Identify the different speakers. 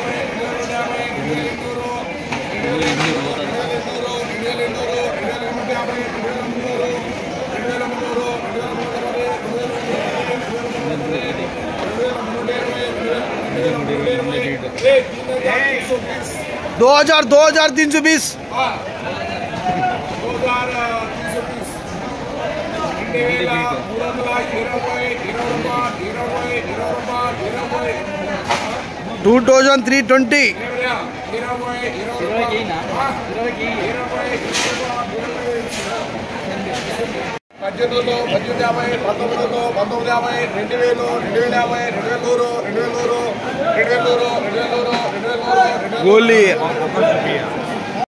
Speaker 1: दो हजार 320 2320
Speaker 2: 1800 1850 1900 1950 2000 2050 2050 2000 2000 2000 2000
Speaker 1: गोली